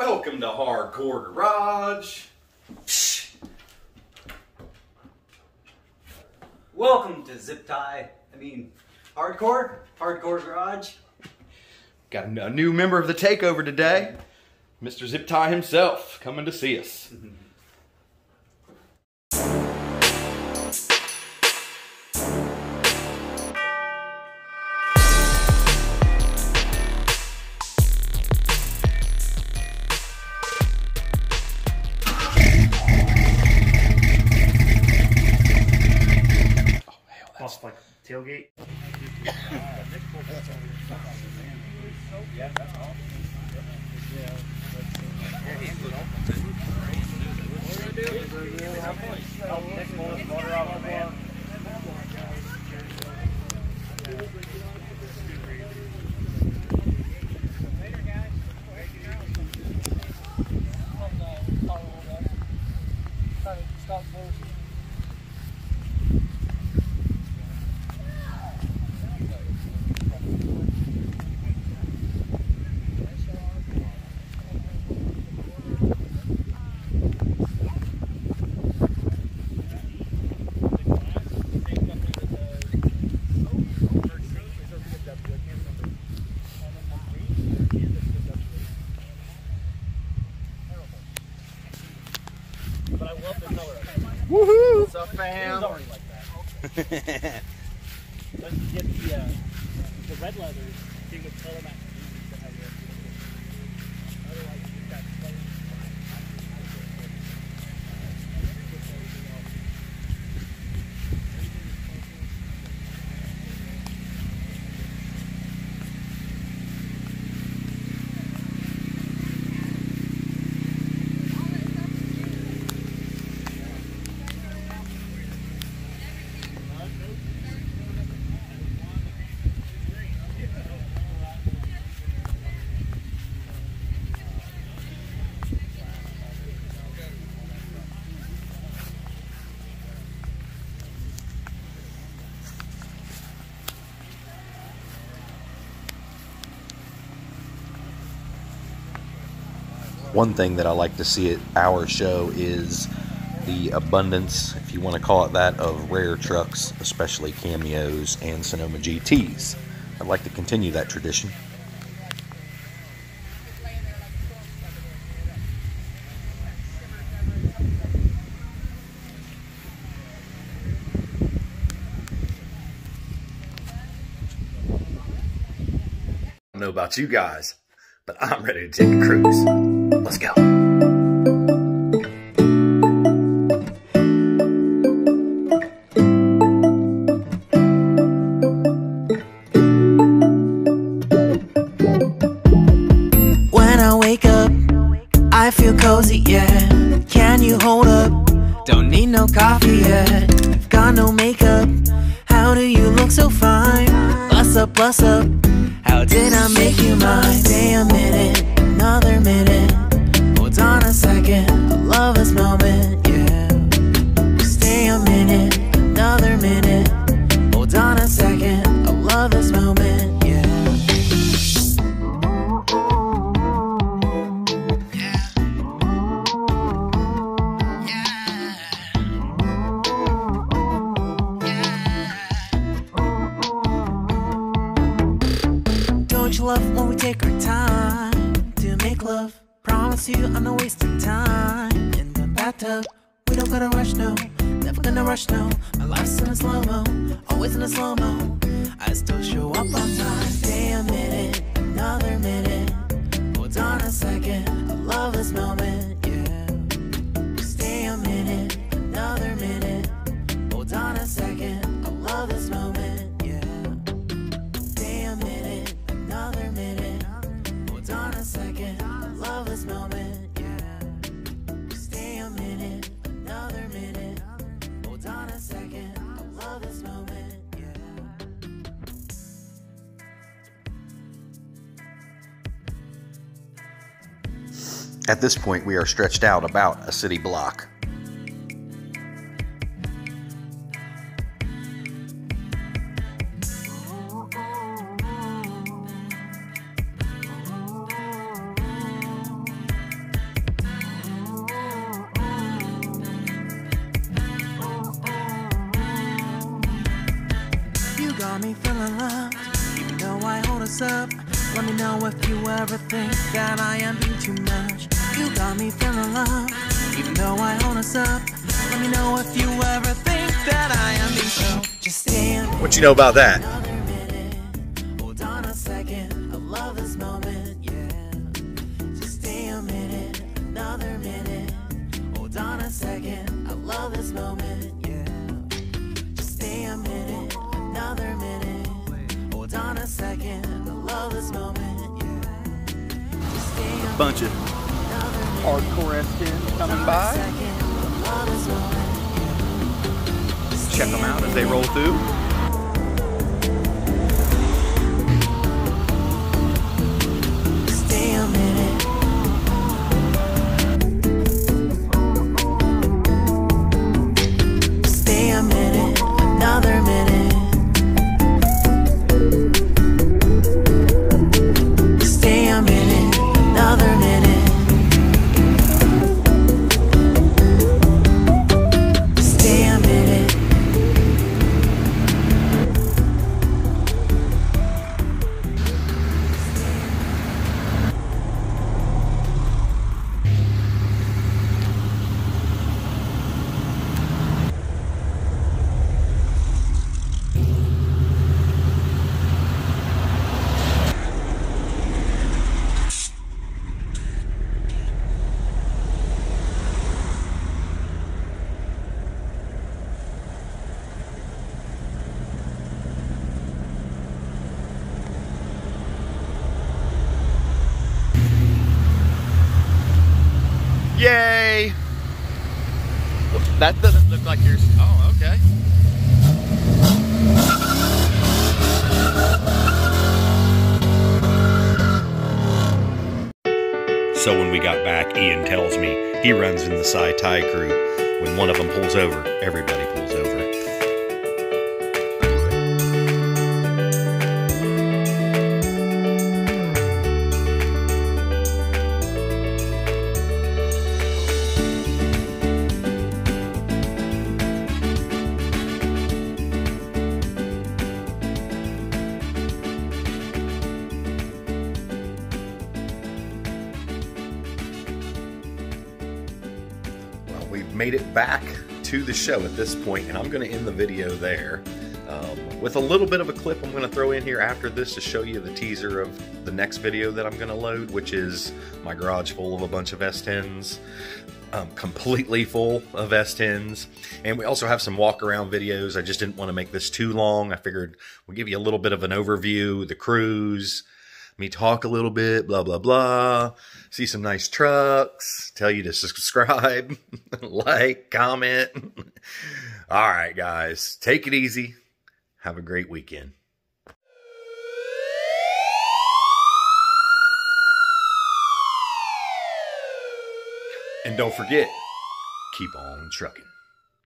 Welcome to Hardcore Garage. Welcome to Hardcore Garage. Got a new member of the Takeover today, Mr. Zip Tie himself, coming to see us. Off like tailgate. Woohoo! What's up, fam? Like that. Let's get the red leathers. So you can pull them out. Otherwise, you've got One thing that I like to see at our show is the abundance, if you want to call it that, of rare trucks, especially cameos and Sonoma GTs. I'd like to continue that tradition. I don't know about you guys, but I'm ready to take a cruise. Let's go. When I wake up, I feel cozy, yeah. Can you hold up? Don't need no coffee yet. I've got no makeup. How do you look so fine? Bust up, bust up. How did I make you mine? Stay a minute, another minute. Hold on a second, I love this moment, yeah. Stay a minute, another minute. Hold on a second, I love this moment, yeah. Don't you love when we take our time to make love? Promise you I'm not wasting time in the bathtub. We don't gotta rush, no. Never gonna rush, no. My life's in a slow-mo, always in a slow-mo. I still show up on time. Stay a minute, another minute. Hold on a second, I love this moment, yeah. Stay a minute, another minute. Hold on a second, I love this moment, yeah. Stay a minute, another minute. Hold on a second, I love this moment, yeah. Stay a minute, another minute. Hold on a second, I love this moment, yeah. At this point, we are stretched out about a city block. me feeling loved, even though I hold us up. Let me know if you ever think that I am being too much. You got me feeling loved, even though I hold us up. Let me know if you ever think that I am being so. Just stay a minute. What you know about that? Another minute. Hold on a second. I love this moment, yeah. Just stay a minute. Another minute. Hold on a second. I love this moment, yeah. Just stay a minute. Another minute. Hold on a second. I love this moment, yeah. Just stay a Bunch of hardcore S10s coming by. Check them out as they roll through. Stay a minute. Stay a minute. Another minute. Stay a minute. Another minute. Stay a minute. Yay! That doesn't look like yours. Oh, okay. So when we got back, Ian tells me he runs in the Sci-Ty crew. When one of them pulls over, everybody pulls over. We've made it back to the show at this point, and I'm going to end the video there with a little bit of a clip I'm going to throw in here after this to show you the teaser of the next video that I'm going to load, which is my garage full of a bunch of S10s, completely full of S10s, and we also have some walk around videos. I just didn't want to make this too long. I figured we'll give you a little bit of an overview, the cruise, me talk a little bit, blah, blah, blah, see some nice trucks, tell you to subscribe, like, comment. All right, guys, take it easy. Have a great weekend. And don't forget, keep on trucking.